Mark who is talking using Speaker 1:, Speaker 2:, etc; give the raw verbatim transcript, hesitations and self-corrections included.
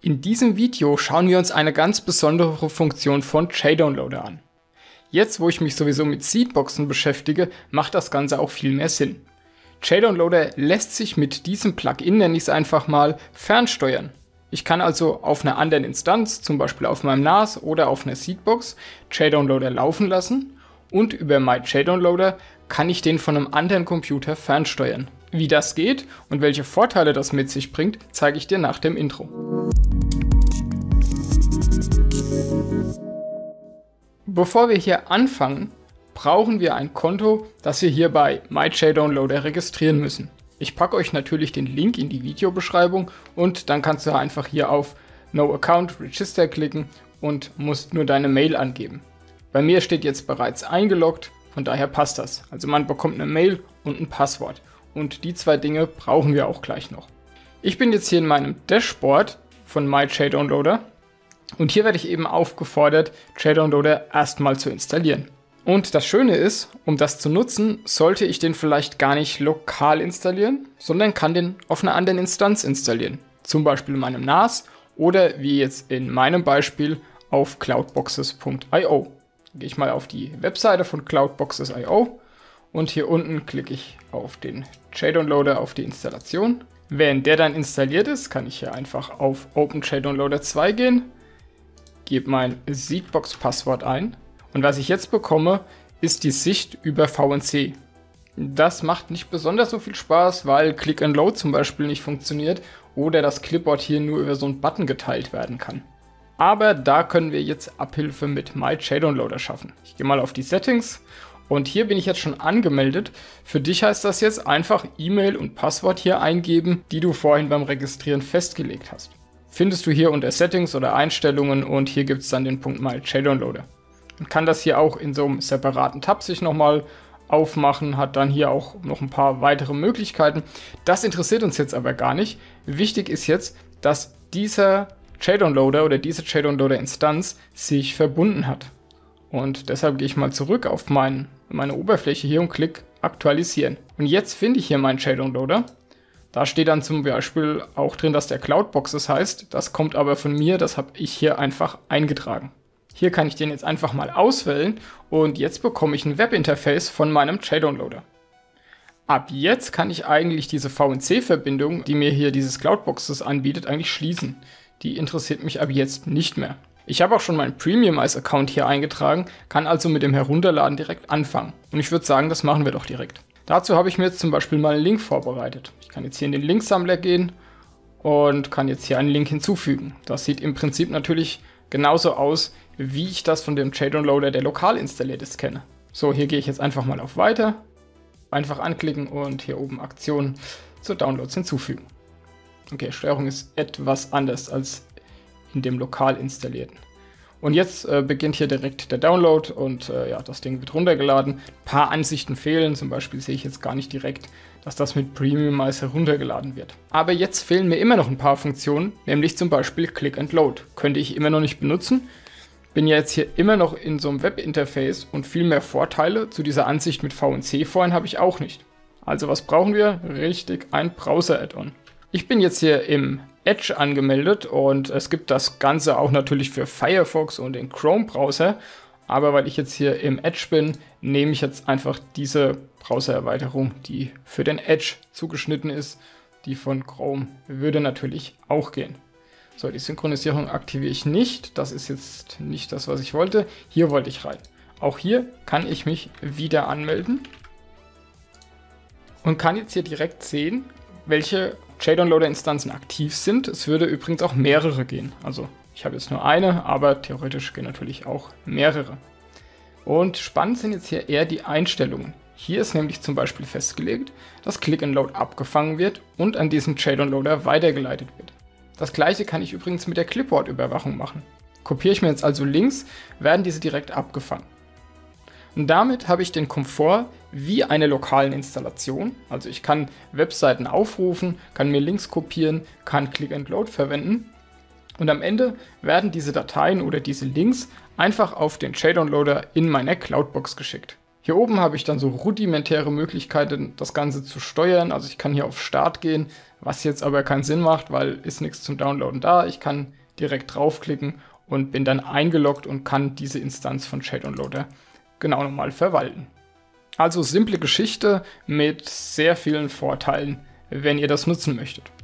Speaker 1: In diesem Video schauen wir uns eine ganz besondere Funktion von JDownloader an. Jetzt, wo ich mich sowieso mit Seedboxen beschäftige, macht das Ganze auch viel mehr Sinn. JDownloader lässt sich mit diesem Plugin, nenne ich es einfach mal, fernsteuern. Ich kann also auf einer anderen Instanz, zum Beispiel auf meinem N A S oder auf einer Seedbox, JDownloader laufen lassen und über MyJDownloader kann ich den von einem anderen Computer fernsteuern. Wie das geht und welche Vorteile das mit sich bringt, zeige ich dir nach dem Intro. Bevor wir hier anfangen, brauchen wir ein Konto, das wir hier bei MyJDownloader registrieren müssen. Ich packe euch natürlich den Link in die Videobeschreibung und dann kannst du einfach hier auf No Account Register klicken und musst nur deine Mail angeben. Bei mir steht jetzt bereits eingeloggt, von daher passt das. Also man bekommt eine Mail und ein Passwort. Und die zwei Dinge brauchen wir auch gleich noch. Ich bin jetzt hier in meinem Dashboard von MyJDownloader und hier werde ich eben aufgefordert, JDownloader erstmal zu installieren. Und das Schöne ist, um das zu nutzen, sollte ich den vielleicht gar nicht lokal installieren, sondern kann den auf einer anderen Instanz installieren. Zum Beispiel in meinem N A S oder wie jetzt in meinem Beispiel auf cloudboxes punkt i o. Gehe ich mal auf die Webseite von cloudboxes punkt i o und hier unten klicke ich auf den JDownloader, auf die Installation. Wenn der dann installiert ist, kann ich hier einfach auf OpenJDownloader zwei gehen, gebe mein Seedbox-Passwort ein. Und was ich jetzt bekomme, ist die Sicht über V N C. Das macht nicht besonders so viel Spaß, weil Click and Load zum Beispiel nicht funktioniert oder das Clipboard hier nur über so einen Button geteilt werden kann. Aber da können wir jetzt Abhilfe mit MyJDownloader schaffen. Ich gehe mal auf die Settings und hier bin ich jetzt schon angemeldet. Für dich heißt das jetzt einfach E-Mail und Passwort hier eingeben, die du vorhin beim Registrieren festgelegt hast. Findest du hier unter Settings oder Einstellungen und hier gibt es dann den Punkt MyJDownloader. Man kann das hier auch in so einem separaten Tab sich nochmal aufmachen, hat dann hier auch noch ein paar weitere Möglichkeiten. Das interessiert uns jetzt aber gar nicht. Wichtig ist jetzt, dass dieser JDownloader oder diese JDownloader-Instanz sich verbunden hat. Und deshalb gehe ich mal zurück auf mein, meine Oberfläche hier und klicke Aktualisieren. Und jetzt finde ich hier meinen JDownloader. Da steht dann zum Beispiel auch drin, dass der Cloudboxes heißt. Das kommt aber von mir, das habe ich hier einfach eingetragen. Hier kann ich den jetzt einfach mal auswählen und jetzt bekomme ich ein Webinterface von meinem JDownloader. Ab jetzt kann ich eigentlich diese V N C-Verbindung, die mir hier dieses Cloudboxes anbietet, eigentlich schließen. Die interessiert mich ab jetzt nicht mehr. Ich habe auch schon meinen Premium als Account hier eingetragen, kann also mit dem Herunterladen direkt anfangen. Und ich würde sagen, das machen wir doch direkt. Dazu habe ich mir jetzt zum Beispiel mal einen Link vorbereitet. Ich kann jetzt hier in den Linksammler gehen und kann jetzt hier einen Link hinzufügen. Das sieht im Prinzip natürlich genauso aus, wie ich das von dem JDownloader, der lokal installiert ist, kenne. So, hier gehe ich jetzt einfach mal auf Weiter, einfach anklicken und hier oben Aktionen zu Downloads hinzufügen. Okay, Steuerung ist etwas anders als in dem lokal installierten. Und jetzt äh, beginnt hier direkt der Download und äh, ja, das Ding wird runtergeladen. Ein paar Ansichten fehlen, zum Beispiel sehe ich jetzt gar nicht direkt, dass das mit Premium als heruntergeladen wird. Aber jetzt fehlen mir immer noch ein paar Funktionen, nämlich zum Beispiel Click and Load. Könnte ich immer noch nicht benutzen. Bin ja jetzt hier immer noch in so einem Webinterface und viel mehr Vorteile zu dieser Ansicht mit V N C vorhin habe ich auch nicht. Also was brauchen wir? Richtig, ein Browser-Add-on. Ich bin jetzt hier im Edge angemeldet und es gibt das Ganze auch natürlich für Firefox und den Chrome-Browser. Aber weil ich jetzt hier im Edge bin, nehme ich jetzt einfach diese Browser-Erweiterung, die für den Edge zugeschnitten ist. Die von Chrome würde natürlich auch gehen. So, die Synchronisierung aktiviere ich nicht. Das ist jetzt nicht das, was ich wollte. Hier wollte ich rein. Auch hier kann ich mich wieder anmelden und kann jetzt hier direkt sehen, welche JDownloader-Instanzen aktiv sind. Es würde übrigens auch mehrere gehen. Also ich habe jetzt nur eine, aber theoretisch gehen natürlich auch mehrere. Und spannend sind jetzt hier eher die Einstellungen. Hier ist nämlich zum Beispiel festgelegt, dass Click and Load abgefangen wird und an diesen JDownloader weitergeleitet wird. Das gleiche kann ich übrigens mit der Clipboard-Überwachung machen. Kopiere ich mir jetzt also Links, werden diese direkt abgefangen. Und damit habe ich den Komfort wie eine lokalen Installation. Also ich kann Webseiten aufrufen, kann mir Links kopieren, kann Click and Load verwenden. Und am Ende werden diese Dateien oder diese Links einfach auf den JDownloader in meiner Cloudbox geschickt. Hier oben habe ich dann so rudimentäre Möglichkeiten, das Ganze zu steuern. Also ich kann hier auf Start gehen, was jetzt aber keinen Sinn macht, weil ist nichts zum Downloaden da. Ich kann direkt draufklicken und bin dann eingeloggt und kann diese Instanz von Shader Loader genau nochmal verwalten. Also simple Geschichte mit sehr vielen Vorteilen, wenn ihr das nutzen möchtet.